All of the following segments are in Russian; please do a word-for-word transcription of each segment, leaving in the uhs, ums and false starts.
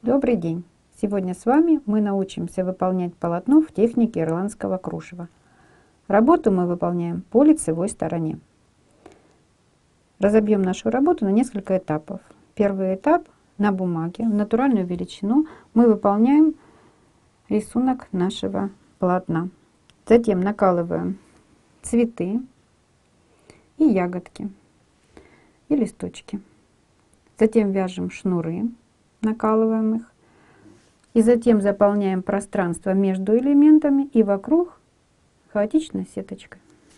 Добрый день! Сегодня с вами мы научимся выполнять полотно в технике ирландского кружева. Работу мы выполняем по лицевой стороне. Разобьем нашу работу на несколько этапов. Первый этап: на бумаге в натуральную величину мы выполняем рисунок нашего полотна. Затем накалываем цветы и ягодки и листочки. Затем вяжем шнуры, накалываем их. И затем заполняем пространство между элементами и вокруг хаотичной сеточкой.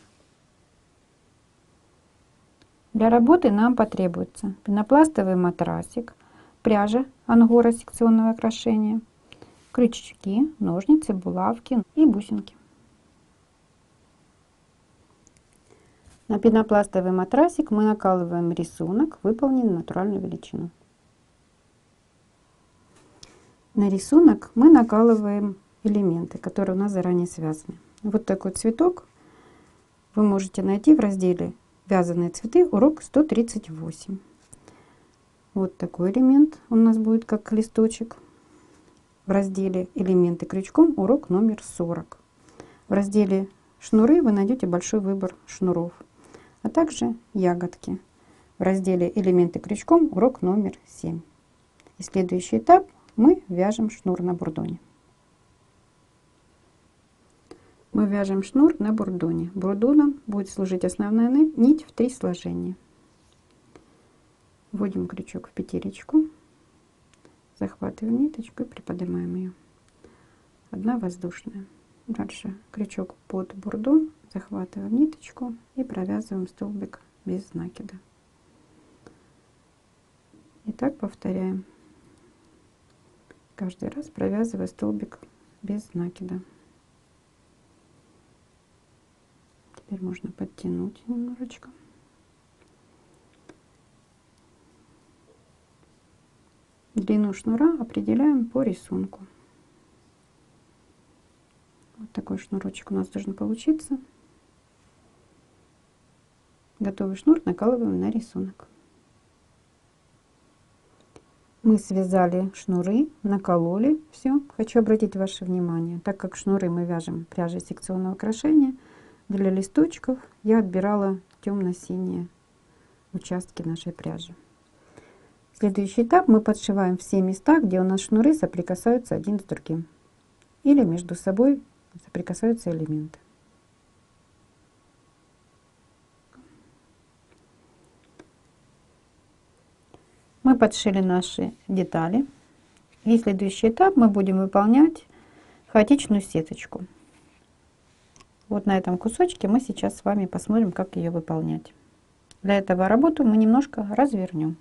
Для работы нам потребуется пенопластовый матрасик, пряжа ангора секционного окрашения, крючки, ножницы, булавки и бусинки. На пенопластовый матрасик мы накалываем рисунок, выполненный в натуральную величину. На рисунок мы накалываем элементы, которые у нас заранее связаны. Вот такой цветок вы можете найти в разделе «Вязаные цветы», урок сто тридцать восемь. Вот такой элемент у нас будет как листочек. В разделе «Элементы крючком» урок номер сорок. В разделе «Шнуры» вы найдете большой выбор шнуров, а также ягодки. В разделе «Элементы крючком» урок номер семь. И следующий этап: мы вяжем шнур на бурдоне. Мы вяжем шнур на бурдоне. Бурдоном будет служить основная нить в три сложения. Вводим крючок в петелечку, захватываем ниточку и приподнимаем ее. Одна воздушная. Дальше крючок под бурдон, захватываем ниточку и провязываем столбик без накида. И так повторяем. Каждый раз провязывая столбик без накида. Теперь можно подтянуть немножечко. Длину шнура определяем по рисунку. Вот такой шнурочек у нас должен получиться. Готовый шнур накалываем на рисунок. Мы связали шнуры, накололи все. Хочу обратить ваше внимание, так как шнуры мы вяжем пряжей секционного окрашения, для листочков я отбирала темно-синие участки нашей пряжи. Следующий этап: мы подшиваем все места, где у нас шнуры соприкасаются один с другим или между собой соприкасаются элементы. Мы подшили наши детали. И следующий этап: мы будем выполнять хаотичную сеточку. Вот на этом кусочке мы сейчас с вами посмотрим, как ее выполнять. Для этого работу мы немножко развернем.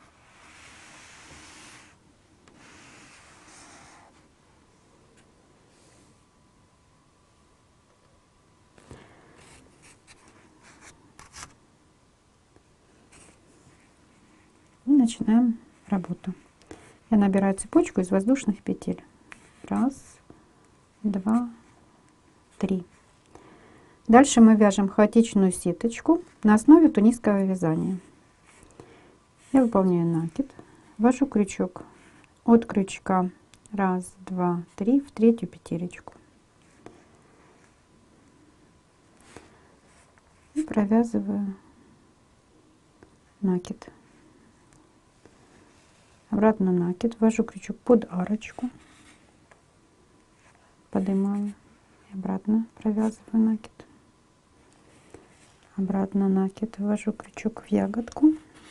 И начинаем работу. Я набираю цепочку из воздушных петель. Раз, два, три. Дальше мы вяжем хаотичную сеточку на основе тунисского вязания. Я выполняю накид, ввожу крючок от крючка раз, два, три в третью петелечку и провязываю накид. Обратно накид, ввожу крючок под арочку, поднимаю и обратно провязываю накид. Обратно накид, ввожу крючок в ягодку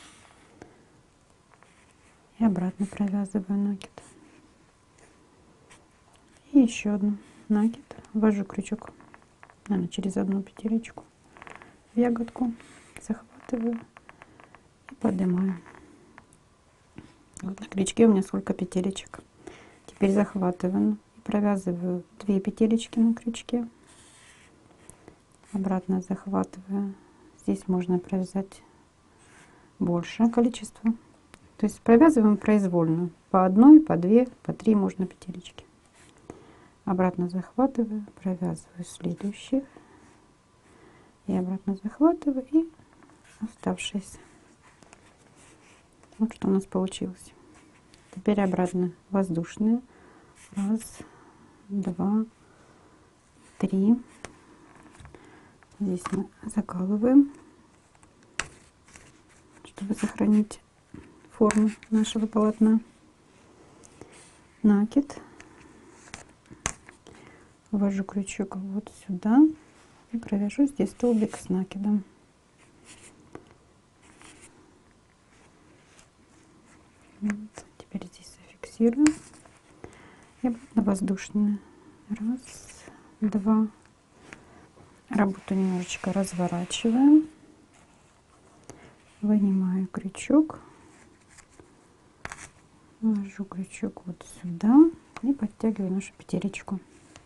и обратно провязываю накид. И еще одну накид, ввожу крючок, наверное, через одну петелечку в ягодку, захватываю и поднимаю. Вот на крючке у меня сколько петелечек. Теперь захватываю и провязываю две петелечки на крючке. Обратно захватываю. Здесь можно провязать большее количество. То есть провязываем произвольно. По одной, по две, по три можно петелечки. Обратно захватываю, провязываю следующие. И обратно захватываю и оставшиеся. Вот что у нас получилось. Теперь обратно воздушные. Раз, два, три. Здесь мы закалываем, чтобы сохранить форму нашего полотна. Накид. Ввожу крючок вот сюда и провяжу здесь столбик с накидом. Вот. Теперь здесь зафиксирую. И обратно воздушные. Раз, два. Работу немножечко разворачиваем. Вынимаю крючок. Ввожу крючок вот сюда и подтягиваю нашу петелечку.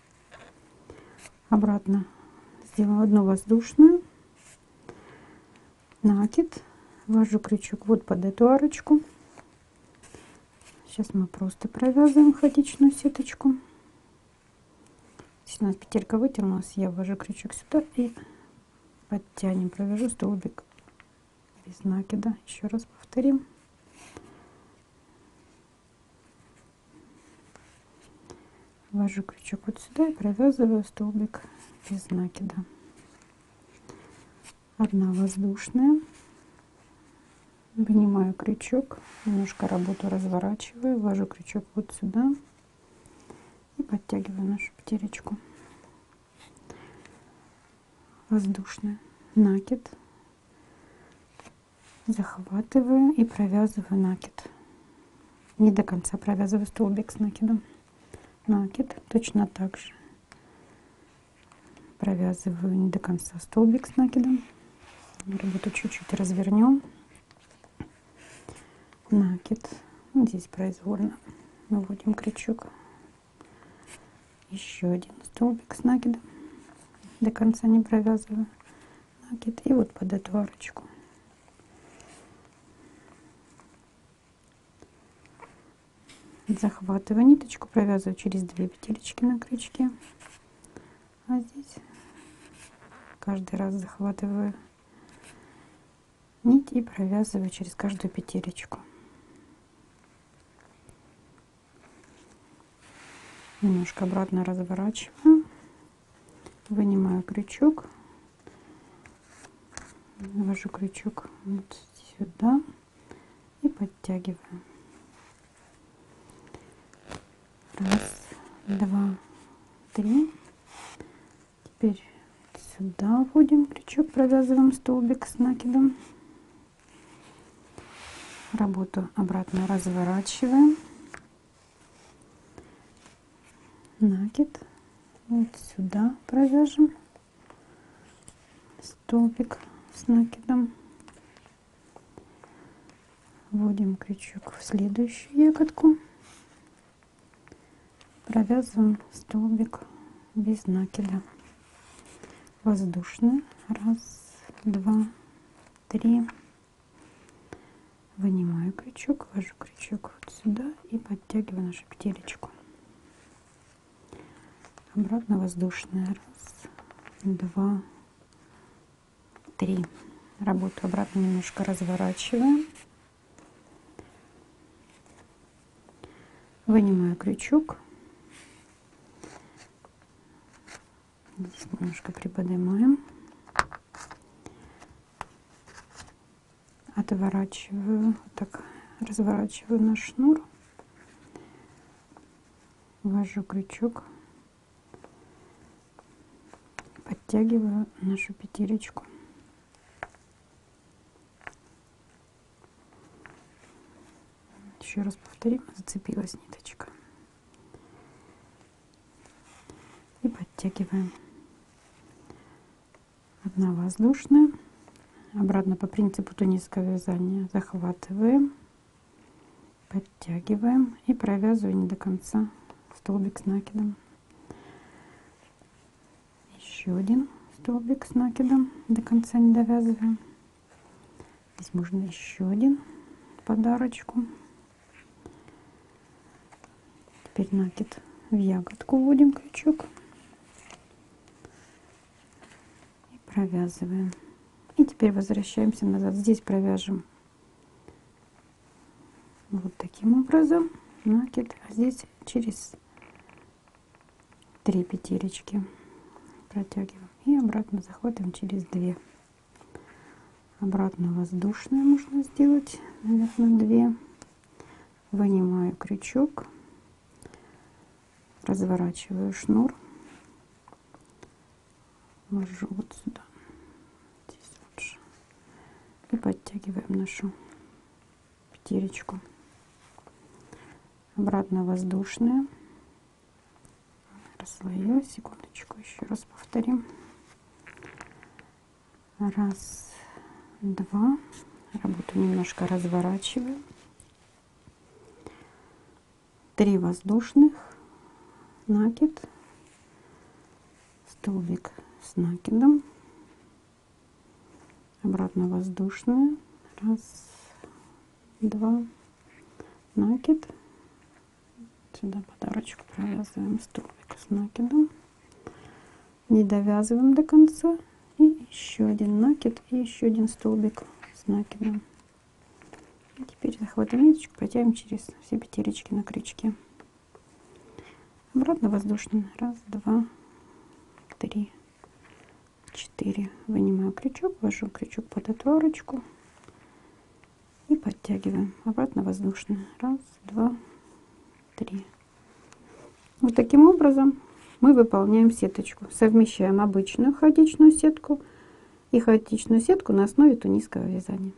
Обратно сделаю одну воздушную. Накид. Ввожу крючок вот под эту арочку. Сейчас мы просто провязываем хаотичную сеточку. Здесь у нас петелька вытянулась, я ввожу крючок сюда и подтянем, провяжу столбик без накида. Еще раз повторим. Ввожу крючок вот сюда и провязываю столбик без накида. Одна воздушная. Вынимаю крючок, немножко работу разворачиваю, ввожу крючок вот сюда и подтягиваю нашу петелечку. Воздушная. Накид. Захватываю и провязываю накид. Не до конца провязываю столбик с накидом. Накид. Точно так же провязываю не до конца столбик с накидом. Работу чуть-чуть развернем. Накид. Здесь произвольно выводим крючок. Еще один столбик с накидом. До конца не провязываю. Накид. И вот под эту арочку. Захватываю ниточку, провязываю через две петелечки на крючке. А здесь каждый раз захватываю нить и провязываю через каждую петелечку. Немножко обратно разворачиваю, вынимаю крючок, ввожу крючок вот сюда и подтягиваю. Раз, два, три. Теперь сюда вводим крючок, провязываем столбик с накидом. Работу обратно разворачиваем. Накид. Вот сюда провяжем столбик с накидом. Вводим крючок в следующую ягодку. Провязываем столбик без накида. Воздушный. Раз, два, три. Вынимаю крючок, ввожу крючок вот сюда и подтягиваю нашу петелечку. Обратно воздушная. Раз, два, три. Работу обратно немножко разворачиваем. Вынимаю крючок. Здесь немножко приподнимаем. Отворачиваю, вот так разворачиваю наш шнур. Ввожу крючок. Подтягиваю нашу петелечку. Еще раз повторим, зацепилась ниточка. И подтягиваем. Одна воздушная. Обратно по принципу тунисского вязания захватываем, подтягиваем и провязываем не до конца столбик с накидом. Еще один столбик с накидом, до конца не довязываем. Здесь можно еще один подарочку. Теперь накид в ягодку вводим крючок и провязываем. И теперь возвращаемся назад. Здесь провяжем Вот таким образом накид, а здесь через три петелечки протягиваем и обратно захватываем через две. Обратно воздушное можно сделать, наверное, две. Вынимаю крючок, разворачиваю шнур, ввожу вот сюда, здесь лучше, и подтягиваем нашу петелечку. Обратно воздушная, расслоила, секундочку, еще раз повторим. Раз, два, работу немножко разворачиваю. Три воздушных, накид, столбик с накидом, обратно воздушная, раз, два, накид, сюда подарочку провязываем столбик с накидом, не довязываем до конца, и еще один накид, и еще один столбик с накидом. И теперь захватываем ниточку, протягиваем через все петелечки на крючке. Обратно воздушный. Раз, два, три, четыре. Вынимаю крючок, ввожу крючок под отворочку и подтягиваем. Обратно воздушный. Раз, два, три. Вот таким образом мы выполняем сеточку. Совмещаем обычную хаотичную сетку и хаотичную сетку на основе тунисского вязания.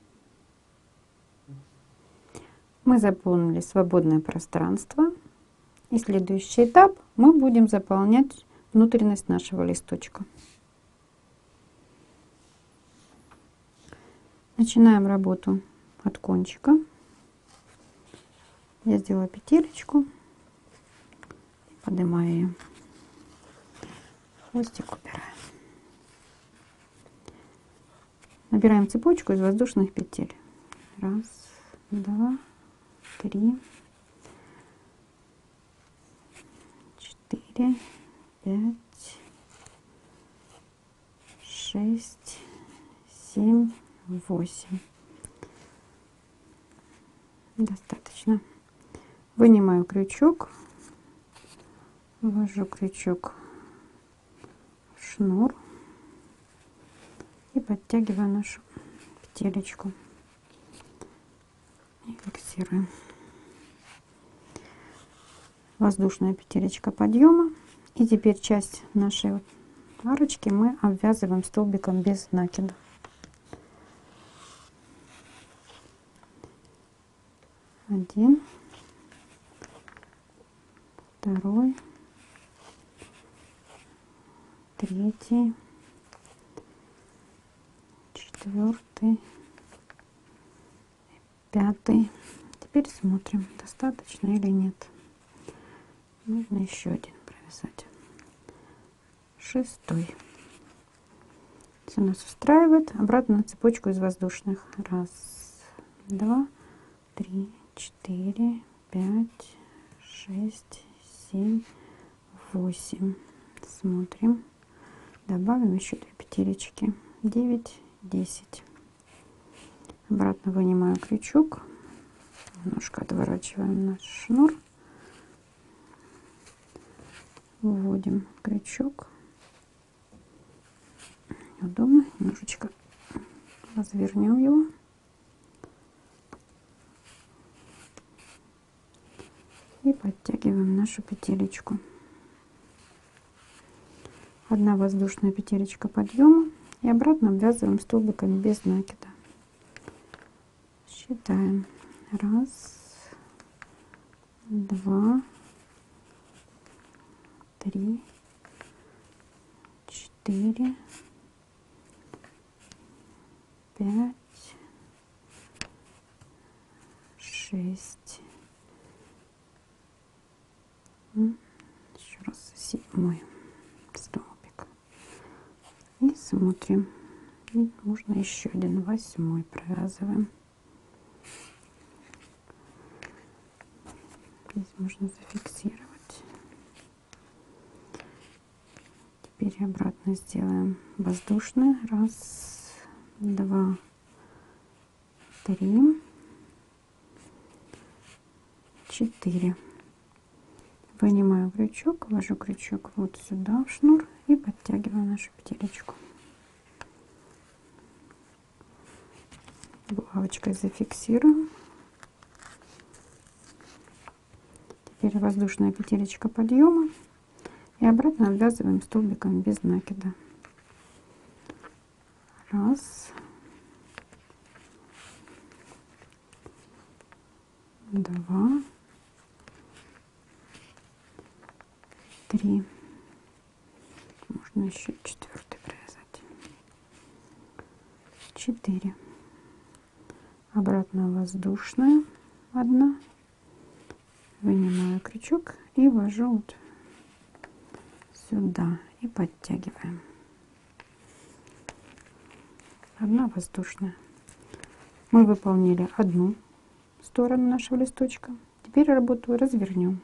Мы заполнили свободное пространство. И следующий этап мы будем заполнять внутренность нашего листочка. Начинаем работу от кончика. Я сделала петелечку, поднимаю ее, хвостик убираем. Набираем цепочку из воздушных петель. Раз, два, три, четыре, пять, шесть, семь, восемь. Достаточно. Вынимаю крючок, ввожу крючок в шнур и подтягиваю нашу петелечку и фиксируем. Воздушная петелечка подъема, и теперь часть нашей вот арочки мы обвязываем столбиком без накида. Один, второй, третий, четвертый, пятый. Теперь смотрим, достаточно или нет. Нужно еще один провязать. Шестой. Все нас устраивает. Обратно на цепочку из воздушных. Раз, два, три, четыре, пять, шесть, семь, восемь. Смотрим. Добавим еще две петелечки. Девять, десять. Обратно вынимаю крючок. Немножко отворачиваем наш шнур. Вводим крючок. Удобно. Немножечко развернем его. И подтягиваем нашу петелечку. Одна воздушная петелечка подъема. И обратно обвязываем столбиками без накида. Считаем. Раз, два, три, четыре, пять, шесть. Еще раз седьмой столбик. И смотрим. И можно еще один восьмой провязываем. Здесь можно зафиксировать. Теперь обратно сделаем воздушный. Раз, два, три, четыре. Вынимаю крючок, ввожу крючок вот сюда в шнур и подтягиваю нашу петелечку. Булавочкой зафиксируем. Теперь воздушная петелечка подъема и обратно обвязываем столбиком без накида. Раз, два, три. Можно еще четвертый провязать. Четыре. Обратно воздушная одна. Вынимаю крючок и ввожу вот сюда и подтягиваем. Одна воздушная. Мы выполнили одну сторону нашего листочка. Теперь работу развернем.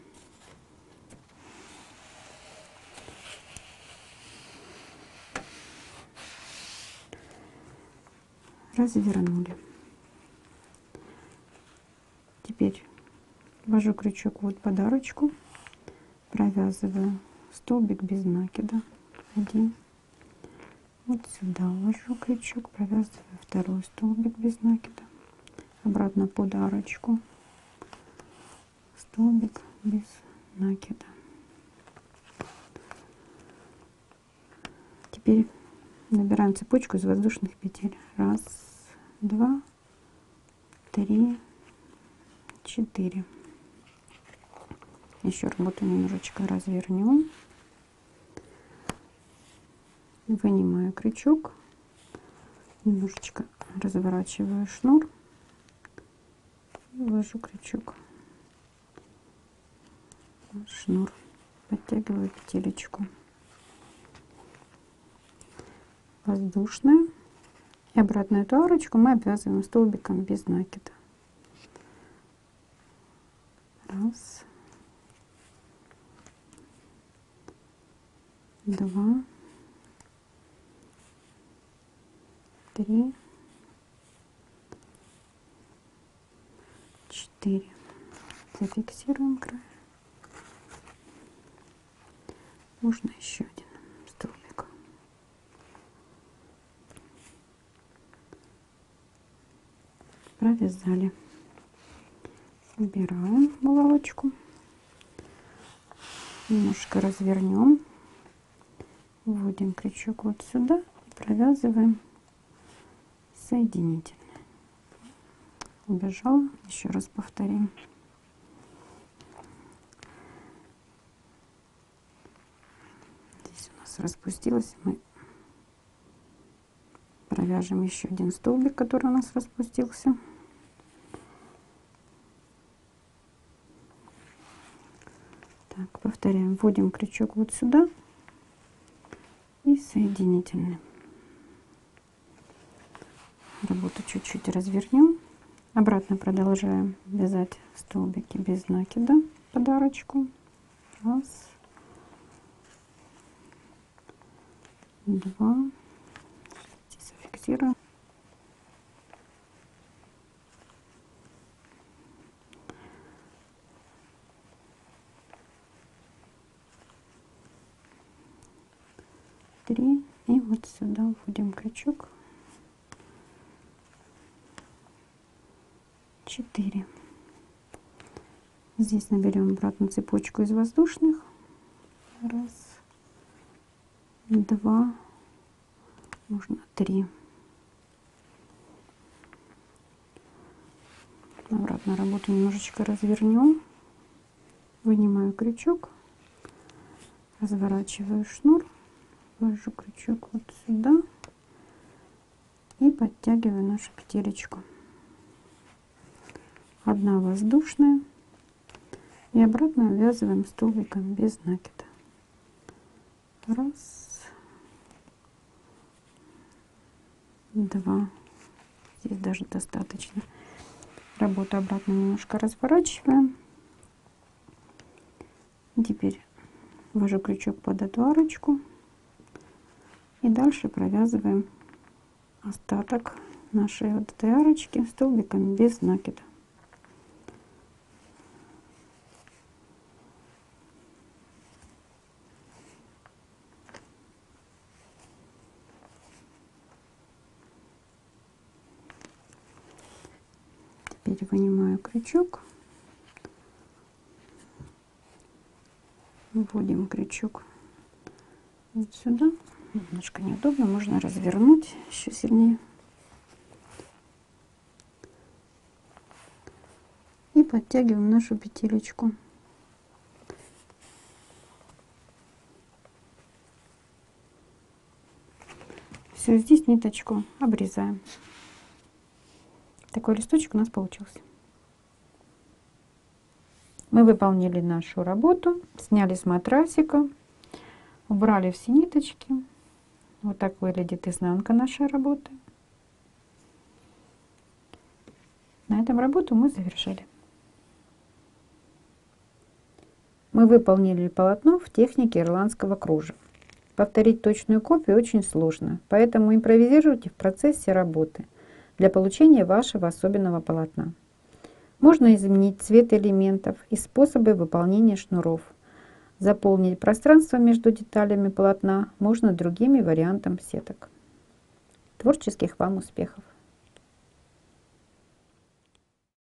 Развернули. Теперь ввожу крючок вот под арочку, провязываю столбик без накида, один, вот сюда ввожу крючок, провязываю второй столбик без накида, обратно под арочку, столбик без накида. Теперь набираем цепочку из воздушных петель. Раз, два, три, четыре. Еще работу немножечко развернем. Вынимаю крючок, немножечко разворачиваю шнур и ввожу крючок в шнур, подтягиваю петелечку. Воздушная. И обратно эту арочку мы обвязываем столбиком без накида. Раз, два, три, четыре. Зафиксируем край. Можно еще один столбик. Провязали. Убираем булавочку. Немножко развернем. Вводим крючок вот сюда и провязываем соединительный. Убежала. Еще раз повторим. Здесь у нас распустилось. Мы провяжем еще один столбик, который у нас распустился. Так, повторяем. Вводим крючок вот сюда и соединительный. Работу чуть-чуть развернем. Обратно продолжаем вязать столбики без накида под арочку. Раз, два, зафиксируем. Три. И вот сюда вводим крючок. Четыре. Здесь наберем обратно цепочку из воздушных. Раз, два, можно три. Обратно работу немножечко развернем. Вынимаю крючок, разворачиваю шнур, ввожу крючок вот сюда и подтягиваю нашу петелечку. Одна воздушная и обратно обвязываем столбиком без накида. Раз, два. Здесь даже достаточно. Работу обратно немножко разворачиваем. Теперь ввожу крючок под эту арочку и дальше провязываем остаток нашей вот этой арочки столбиком без накида. Теперь вынимаю крючок. Вводим крючок вот сюда. Немножко неудобно, можно развернуть еще сильнее. И подтягиваем нашу петелечку. Все, здесь ниточку обрезаем. Такой листочек у нас получился. Мы выполнили нашу работу, сняли с матрасика, убрали все ниточки. Вот так выглядит изнанка нашей работы. На этом работу мы завершили. Мы выполнили полотно в технике ирландского кружева. Повторить точную копию очень сложно, поэтому импровизируйте в процессе работы для получения вашего особенного полотна. Можно изменить цвет элементов и способы выполнения шнуров. Заполнить пространство между деталями полотна можно другими вариантами сеток. Творческих вам успехов!